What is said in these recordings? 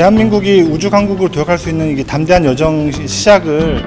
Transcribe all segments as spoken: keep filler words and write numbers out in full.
대한민국이 우주 강국으로 도약할 수 있는 이게 담대한 여정 시, 시작을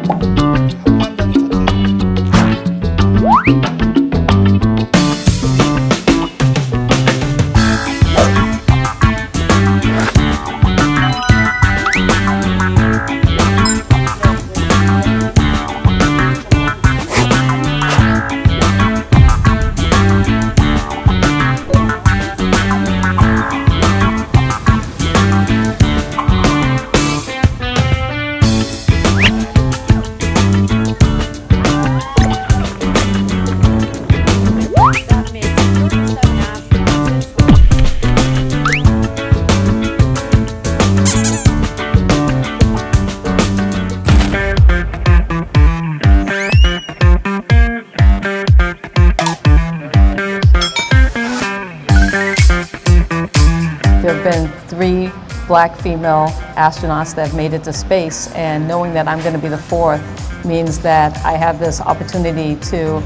There have been three black female astronauts that have made it to space, and knowing that I'm going to be the fourth means that I have this opportunity to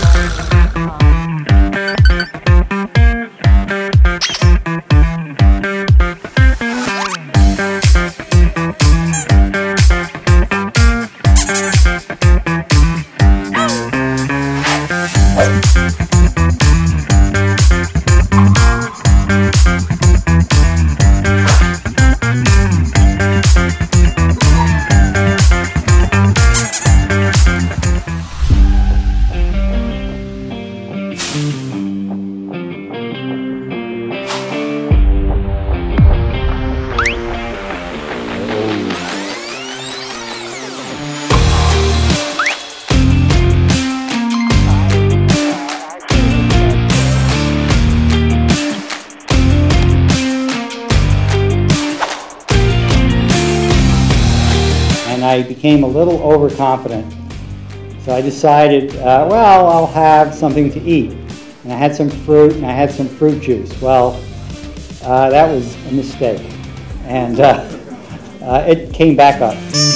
I became a little overconfident. So I decided, uh, well, I'll have something to eat. And I had some fruit, and I had some fruit juice. Well, uh, that was a mistake. And uh, uh, it came back up.